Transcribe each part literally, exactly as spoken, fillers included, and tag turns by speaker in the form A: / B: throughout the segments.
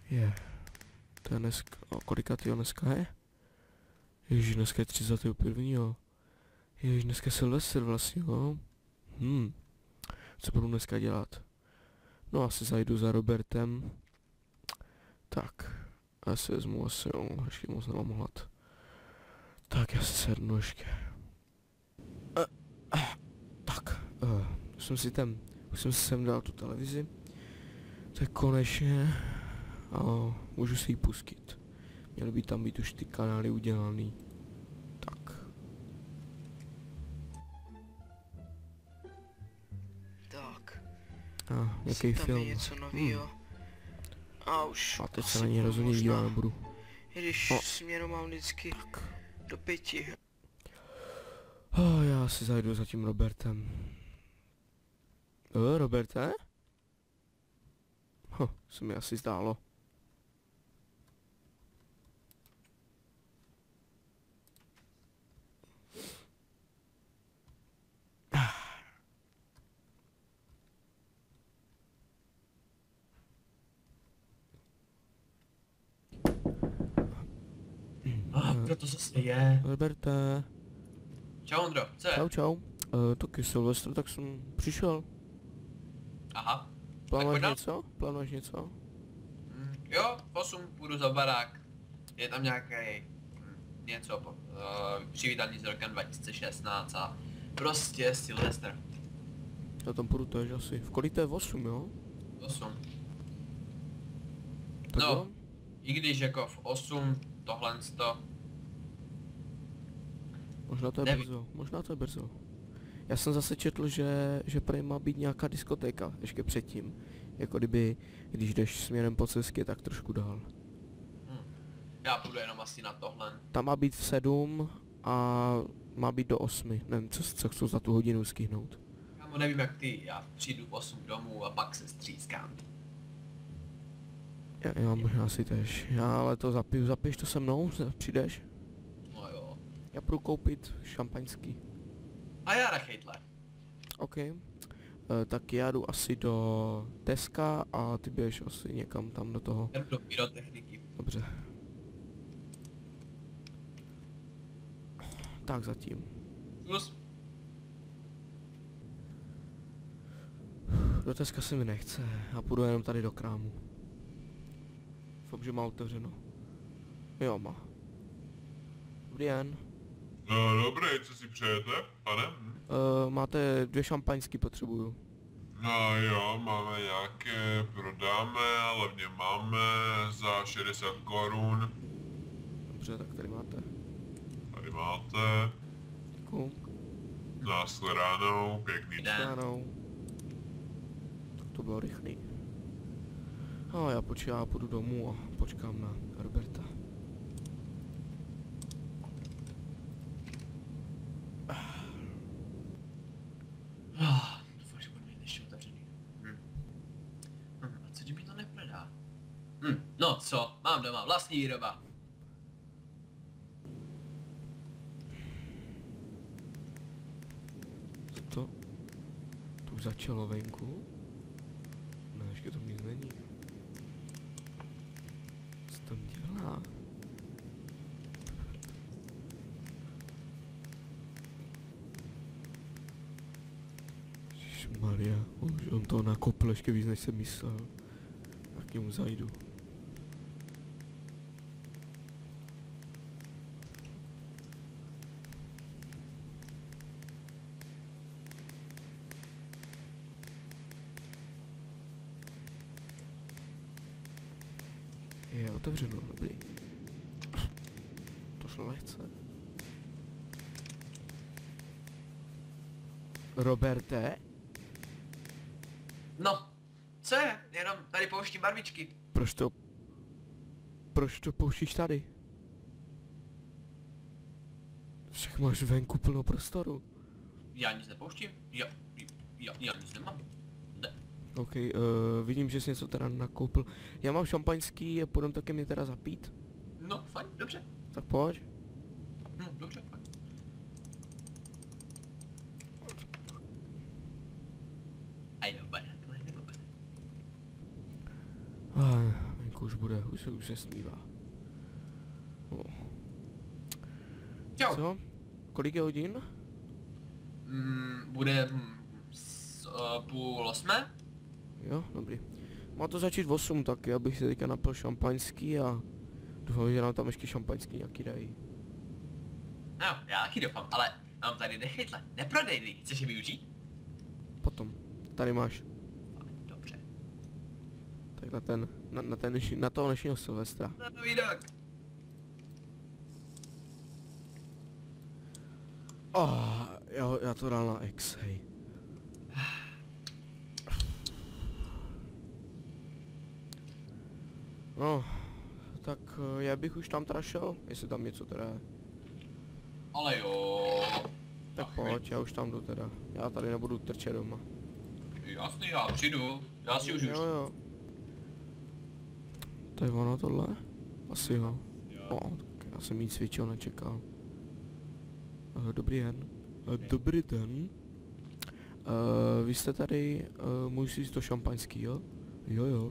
A: Je. To je dneska, o kolikátýho dneska je? Ježiš, dneska je třicátého prvního Ježiš, dneska je Silvestr vlastně, jo? Hm. Co budu dneska dělat? No asi zajdu za Robertem. Tak. Asi vezmu asi, jo, ještě moc nemám hlad. Tak já si sednu ještě. Uh, uh, tak. Uh, už jsem si tam, už jsem si sem dal tu televizi. Tak konečně. A můžu si ji pustit. Měly by tam být už ty kanály udělaný. Tak.
B: Tak.
A: A nějaký
B: tam
A: film.
B: Je něco novýho. Hmm. A už.
A: A teď se na něj rozhodně dívat nebudu.
B: I když
A: no.
B: směru mám vždycky tak. Do pěti.
A: Oh, já si zajdu za tím Robertem. O, Roberte? Ho, se mi asi zdálo.
C: A kdo to zase je?
A: Roberte.
C: Čau Ondro, co je?
A: Čau čau. Uh, taky Silvestr, tak jsem přišel.
C: Aha.
A: Plánuješ něco? Plánuješ něco?
C: Mm, jo, v osm půjdu za barák. Je tam nějaký mm, něco po, uh, přivítání z rokem dva tisíce šestnáct a prostě Silvestr.
A: Já tam půjdu tež asi. V kolik to je v osm, jo?
C: osm.
A: Tak
C: no,
A: jo?
C: I když jako v osm tohle to...
A: Možná to je
C: Nevím.
A: brzo, možná to je brzo. Já jsem zase četl, že, že prý má být nějaká diskotéka ještě předtím. Jako kdyby, když jdeš směrem po cestě, tak trošku dál.
C: Hm. Já půjdu jenom asi na tohle.
A: Tam má být v sedm a má být do osmi. Nevím, co, co chci za tu hodinu skihnout.
C: Já nevím jak ty, já přijdu v osm domů a pak se střískám.
A: Já, já možná asi tež. Já ale to zapiju, zapiješ to se mnou? Přijdeš?
C: No jo.
A: Já půjdu koupit šampaňský.
C: A já na chejtle.
A: OK. E, tak já jdu asi do Teska a ty běž asi někam tam do toho.
C: Jdu do pyrotechniky.
A: Dobře. Tak zatím.
C: Plus.
A: Do Teska se mi nechce. Já půjdu jenom tady do krámu. Doufám, že má otevřeno. Jo, má. Dobrý den.
D: No dobrý, co si přejete, pane? Hm?
A: Uh, máte dvě šampaňský, potřebuju.
D: No jo, máme nějaké, prodáme, levně máme za šedesát korun.
A: Dobře, tak tady máte.
D: Tady máte.
A: Děkuju.
D: Nashledanou, pěkný den.
A: Shledanou. Tak to bylo rychlý. A já počkám, já půjdu domů a počkám na Roberta.
C: Ah, doufám, že budu mít ještě otevřený. Hm. Hm, a co kdyby to neprodá? Hm, no co, mám doma vlastní výroba.
A: Co to? To už začalo venku? Ne, ještě to nic není. Co tam dělá? Ježišmarja, on, on to nakopl ještě víc, než jsem myslel. Tak k němu zajdu. Je otevřeno, dobrý. To šlo lehce. Roberte?
C: No, co je? Jenom tady pouštím barvičky.
A: Proč to... Proč to pouštíš tady? Však máš venku plno prostoru.
C: Já nic nepouštím. Já, já, já nic nemám. Ne.
A: OK, uh, vidím, že jsi něco teda nakoupil. Já mám šampaňský a půjdem taky mě teda zapít.
C: No, fajn, dobře.
A: Tak pojď.
C: No, dobře, fajn. A jo, bude, to je nebo bude.
A: Ah, venku už bude, už se, už se smívá. No.
C: Čau.
A: Co? Kolik je hodin?
C: Mm, bude mm, s, uh, půl osmé?
A: Jo, dobrý. Má to začít v osm, tak já bych si teďka napil šampaňský a doufám, že nám tam ještě šampaňský nějaký dají.
C: No, já taky doufám, ale mám tady nechytle, neprodejný, chceš je využít?
A: Potom. Tady máš.
C: Dobře.
A: Tak na ten, na, na, ten, dnešní- na toho dnešního Silvestra.
C: No jinak.
A: Oh, já, já to dal na X, hej. No, tak eh, já bych už tam teda šel, jestli tam něco teda je.
C: Ale jo.
A: Tak
C: Ach,
A: pojď, já už tam jdu teda. Já tady nebudu trčet doma.
C: Jasný, já přijdu. Já si už
A: Jo, jo. To je ono tohle? Asi jo. O, tak já jsem nic cvičil, nečekal. Uh, dobrý den. Uh, dobrý den. Uh, vy jste tady, uh, můžu si říct to šampaňský, jo? Jo, jo.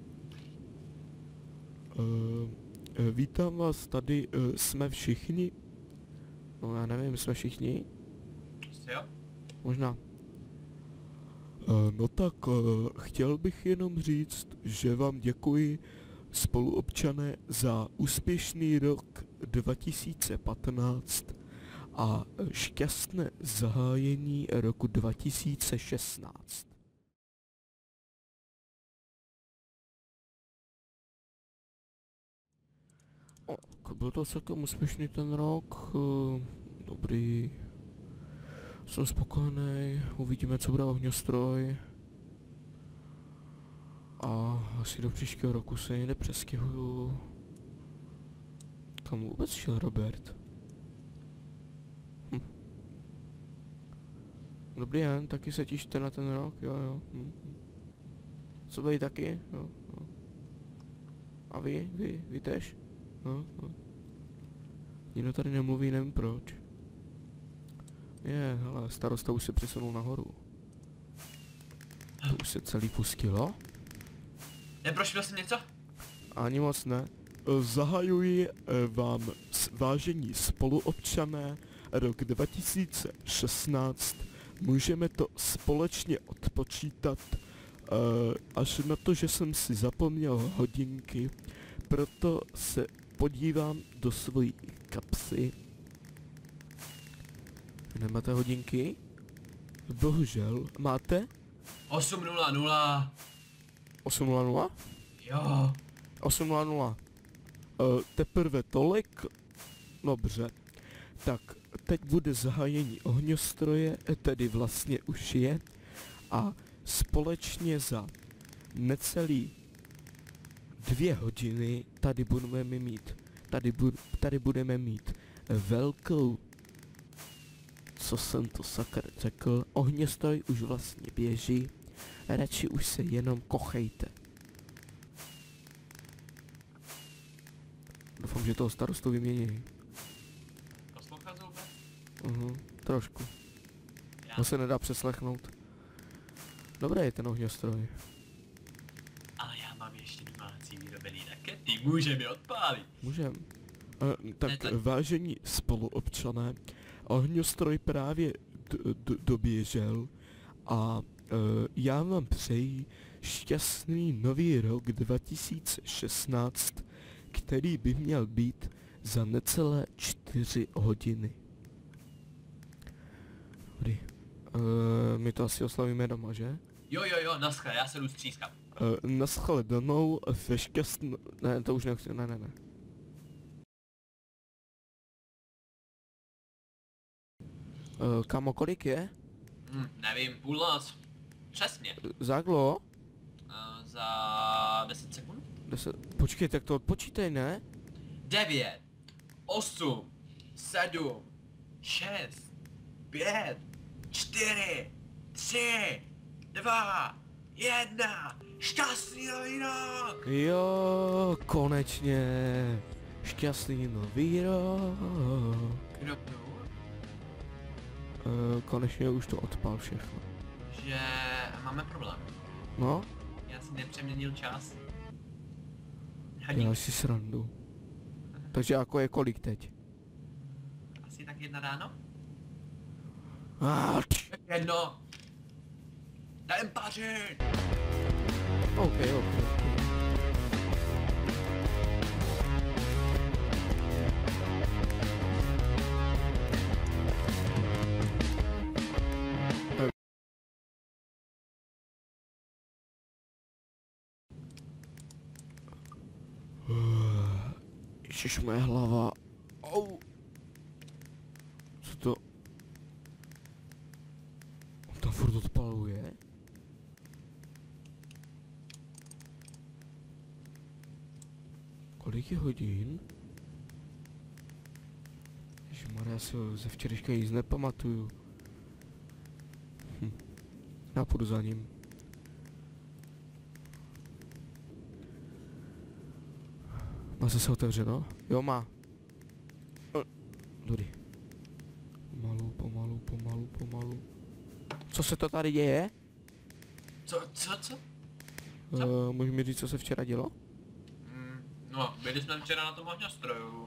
A: Uh, uh, vítám vás tady, uh, jsme všichni. No já nevím, jsme všichni?
C: Prostě jo?
A: Možná. Uh, no tak, uh, chtěl bych jenom říct, že vám děkuji spoluobčané za úspěšný rok dva tisíce patnáct a šťastné zahájení roku dva tisíce šestnáct. O, tak byl to celkem úspěšný ten rok, uh, dobrý. Jsem spokojený, uvidíme, co bude ohňostroj. A asi do příštího roku se někde přestěhuju. Kam vůbec šel Robert? Hm. Dobrý den, taky se těšíte na ten rok, jo jo. Hm. Co vy taky? Jo, jo. A vy? Vy? Vy tež? No, no. Nikdo tady nemluví, nevím proč. Je, hele, starosta už se přesunul nahoru. To už se celý pustilo?
C: Neprošel jsem něco?
A: Ani moc ne. Zahajuji eh, vám, s- vážení spoluobčané, rok dva tisíce šestnáct. Můžeme to společně odpočítat, eh, až na to, že jsem si zapomněl hodinky, proto se podívám do svojí kapsy. Nemáte hodinky? Bohužel. Máte?
C: osm nula nula.
A: osm nula nula?
C: Jo.
A: osm nula nula. Uh, teprve tolik? Dobře. Tak, teď bude zahájení ohňostroje, tedy vlastně už je. A společně za necelý dvě hodiny tady budeme mít, tady, bu, tady budeme mít velkou, co jsem to sakra řekl, ohňostroj už vlastně běží, radši už se jenom kochejte. Doufám, že toho starostu vymění.
C: Poslouchal Zolbe?
A: Mhm, trošku.
C: Já.
A: To se nedá přeslechnout. Dobrý je ten ohňostroj.
C: Ale já mám ještě domácí vyrobený rakety, můžeme je odpálit.
A: Můžem. Uh, tak
C: Ne, tak-
A: vážení spoluobčané, ohňostroj právě d- d- doběžel a uh, já vám přeji šťastný nový rok dva tisíce šestnáct, který by měl být za necelé čtyři hodiny. Dobrý. Uh, my to asi oslavíme doma, že?
C: Jo, jo, jo, naschle, já se jdu střískám.
A: Uh, naschledanou ve šťastn... Ne, to už nechci, ne, ne, ne. Uh, kamo, kolik je?
C: Hm, nevím, půlnoc. Přesně.
A: Záklo?
C: Uh, za deset sekund?
A: Deset... Počkej, tak to odpočítej, ne?
C: devět, osm, sedm, šest, pět, čtyři, tři, dva, jedna. Šťastný nový rok!
A: Jo, konečně. Šťastný nový rok.
C: Kdo to?
A: Uh, konečně už to odpal všechno.
C: Že máme problém.
A: No?
C: Já si nepřeměnil čas. Haník.
A: Děláš si srandu. Takže jako je kolik teď?
C: Asi tak jedna ráno?
A: Ah,
C: Jedno! Jdem pařit!
A: OK, OK. Ježiš, moje hlava. Au. Co to? On tam furt odpaluje. Kolik je hodin? Ježišmarja, já si ho ze včerejška nic nepamatuju. Hm. Já půjdu za ním. Má zase otevřeno? Jo, má. Dobrý. Pomalu, pomalu, pomalu, pomalu. Co se to tady děje?
C: Co, co, co?
A: Uh, můžeš mi říct, co se včera dělo?
C: Mm, no, byli jsme včera na tom ohňostroju.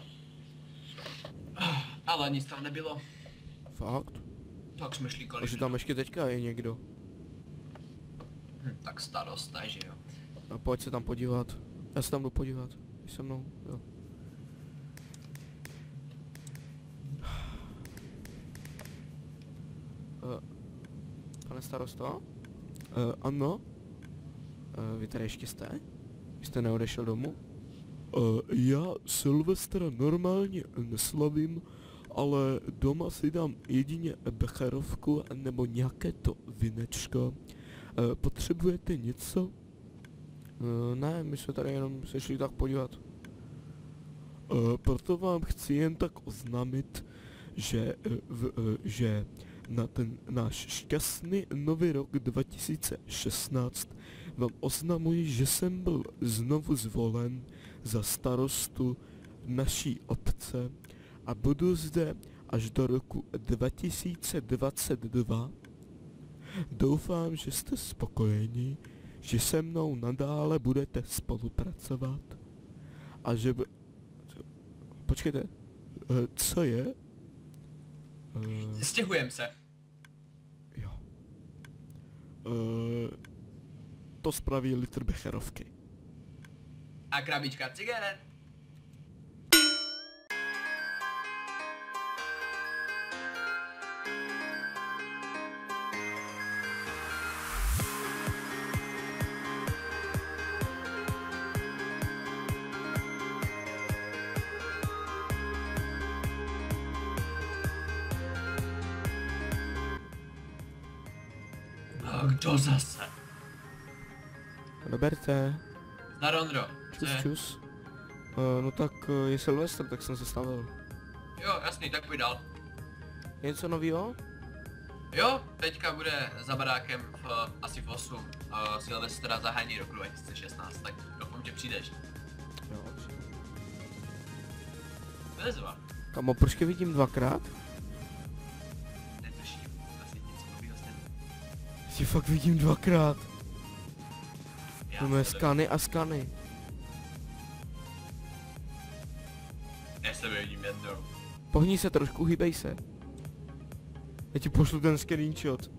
C: Ale nic tam nebylo.
A: Fakt?
C: Tak jsme šli kolik.
A: Takže tam ještě teďka je někdo.
C: Hm, tak starosta, že jo.
A: A pojď se tam podívat. Já se tam jdu podívat. Jsi se mnou, jo. Uh, pane starosto? Uh, ano? Uh, vy tady ještě jste? Jste neodešel domů? Uh, já Silvestra normálně neslavím, ale doma si dám jedině becherovku nebo nějaké to vinečko. Uh, potřebujete něco? Uh, ne, my jsme tady jenom se šli tak podívat. Uh, proto vám chci jen tak oznámit, že, uh, v, uh, že na ten náš šťastný nový rok dva tisíce šestnáct vám oznamuji, že jsem byl znovu zvolen za starostu naší obce a budu zde až do roku dva tisíce dvacet dva. Doufám, že jste spokojeni, že se mnou nadále budete spolupracovat a že b... Počkejte, uh, co je? Uh,
C: Stěhujem se.
A: jo. Uh, to spraví litr becherovky.
C: A krabička cigaret. A kdo zase?
A: Doberte.
C: Zdar, Ondro. Co
A: Čus,
C: je?
A: čus. Uh, no tak uh, je Silvestr, tak jsem se stavil.
C: Jo, jasný, tak pojď dál.
A: Něco novýho?
C: Jo, teďka bude za barákem v, asi v osm uh, Silvestra zahání roku dva tisíce šestnáct, tak doufám, že přijdeš.
A: Jo.
C: Bezva.
A: Kamo, proč vidím dvakrát?
C: Netuším, asi něco novýho s tím.
A: Si fakt vidím dvakrát.
C: Já
A: Máme
C: sebe-
A: skany a skany.
C: Já sebe vidím jednou.
A: Pohni se trošku, hýbej se. Já ti pošlu ten screenshot.